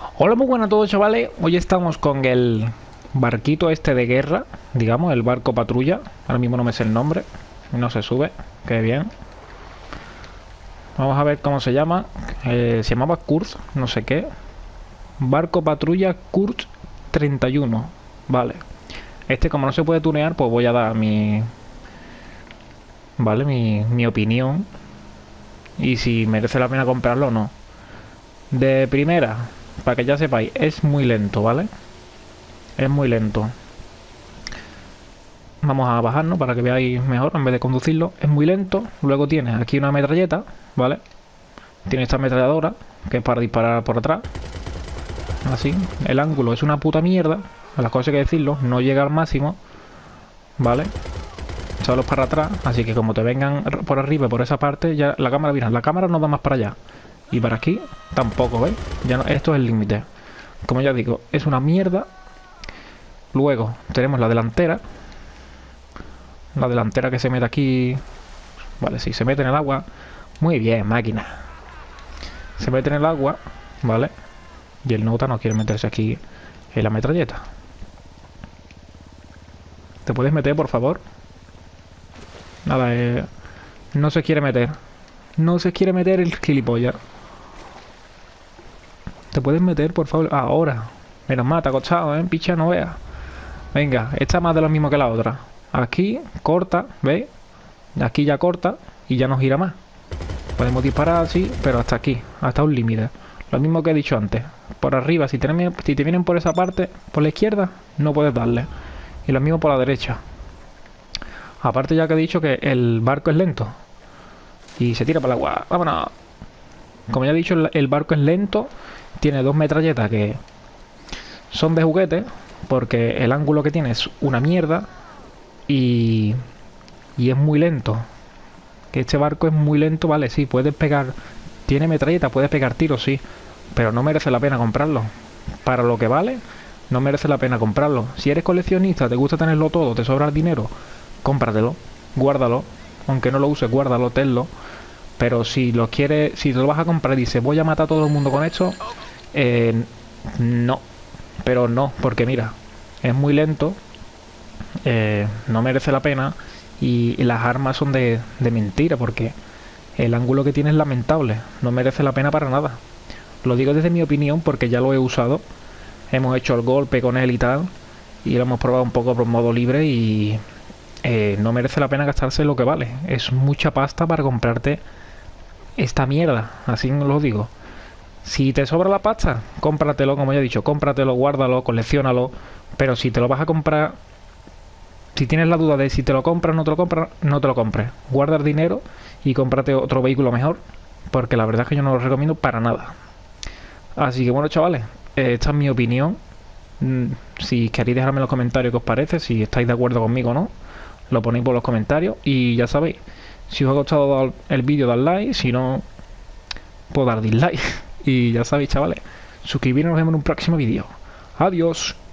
Hola, muy buenas a todos, chavales. Hoy estamos con el barquito este de guerra, digamos, el barco patrulla. Ahora mismo no me sé el nombre, no se sube, qué bien. Vamos a ver cómo se llama. Se llamaba Kurz, no sé qué. Barco patrulla Kurz 31. Vale. Este, como no se puede tunear, pues voy a dar Vale, mi opinión. Y si merece la pena comprarlo o no. De primera, para que ya sepáis, es muy lento, ¿vale? Es muy lento. Vamos a bajarnos para que veáis mejor en vez de conducirlo. Es muy lento. Luego tiene aquí una metralleta, ¿vale? Tiene esta ametralladora, que es para disparar por atrás. Así. El ángulo es una puta mierda. A las cosas hay que decirlo. No llega al máximo, ¿vale? Solo es para atrás. Así que como te vengan por arriba, por esa parte, ya la cámara, mira, la cámara no da más para allá. Y para aquí tampoco, ¿veis? Ya no, esto es el límite. Como ya digo, es una mierda. Luego tenemos la delantera. La delantera que se mete aquí. Vale, sí, se mete en el agua. Muy bien, máquina. Se mete en el agua, ¿vale? Y el nota no quiere meterse aquí en la metralleta. ¿Te puedes meter, por favor? Nada, no se quiere meter. No se quiere meter el gilipollas. ¿Te puedes meter, por favor? Ahora. Menos mal, te ha costado, Picha, no veas. Venga, esta más de lo mismo que la otra. Aquí, corta, ¿veis? Aquí ya corta y ya no gira más. Podemos disparar así, pero hasta aquí, hasta un límite. Lo mismo que he dicho antes. Por arriba, si te vienen por esa parte, por la izquierda, no puedes darle. Y lo mismo por la derecha. Aparte ya que he dicho que el barco es lento. Y se tira para el agua. ¡Vámonos! Como ya he dicho, el barco es lento. Tiene dos metralletas que son de juguete. Porque el ángulo que tiene es una mierda. Y es muy lento. Que este barco es muy lento, vale, sí, puedes pegar. Tiene metralleta, puedes pegar tiros, sí. Pero no merece la pena comprarlo. Para lo que vale, no merece la pena comprarlo. Si eres coleccionista, te gusta tenerlo todo, te sobra el dinero, cómpratelo, guárdalo. Aunque no lo uses, guárdalo, tenlo. Pero si lo quieres, si te lo vas a comprar y dices voy a matar a todo el mundo con esto, no. Pero no, porque mira, es muy lento, no merece la pena. Y las armas son de mentira, porque el ángulo que tiene es lamentable. No merece la pena para nada. Lo digo desde mi opinión porque ya lo he usado. Hemos hecho el golpe con él y tal. Y lo hemos probado un poco por modo libre y no merece la pena gastarse lo que vale. Es mucha pasta para comprarte esta mierda. Así os lo digo. Si te sobra la pasta, cómpratelo, como ya he dicho. Cómpratelo, guárdalo, colecciónalo. Pero si te lo vas a comprar... Si tienes la duda de si te lo compras o no te lo compras, no te lo compres. Guarda el dinero y cómprate otro vehículo mejor, porque la verdad es que yo no lo recomiendo para nada. Así que bueno, chavales, esta es mi opinión. Si queréis dejarme en los comentarios qué os parece, si estáis de acuerdo conmigo o no, lo ponéis por los comentarios. Y ya sabéis, si os ha gustado el vídeo, dad like, si no, puedo dar dislike. Y ya sabéis, chavales, suscribiros, nos vemos en un próximo vídeo. Adiós.